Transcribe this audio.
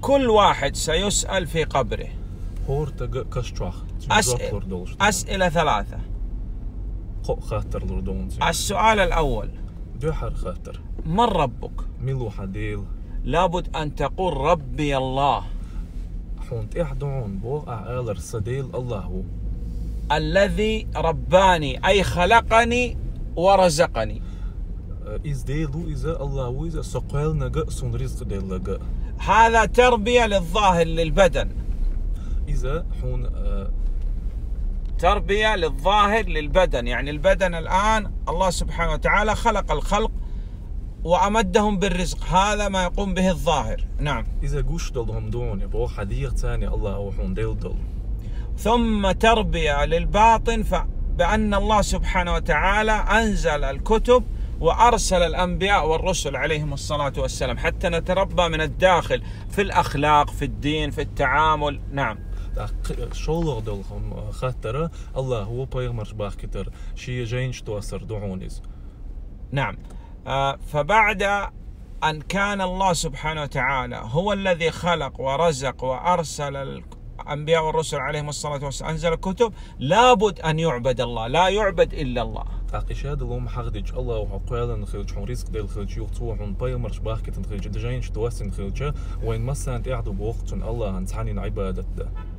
كل واحد سيسأل في قبره أسئلة ثلاثة. السؤال الأول: من ربك؟ لابد أن تقول ربي الله، الذي رباني أي خلقني ورزقني. هذا تربية للظاهر للبدن، تربية للظاهر للبدن، يعني البدن الآن الله سبحانه وتعالى خلق الخلق وأمدهم بالرزق، هذا ما يقوم به الظاهر. نعم. ثم تربية للباطن، بأن الله سبحانه وتعالى أنزل الكتب وأرسل الأنبياء والرسل عليهم الصلاة والسلام حتى نتربى من الداخل في الأخلاق، في الدين، في التعامل. نعم. نعم. فبعد أن كان الله سبحانه وتعالى هو الذي خلق ورزق وأرسل الأنبياء والرسل عليهم الصلاة والسلام، أنزل الكتب، لابد أن يعبد الله، لا يعبد إلا الله. وين مثلا قاعدوا بوقت الله عن ثاني عبادته.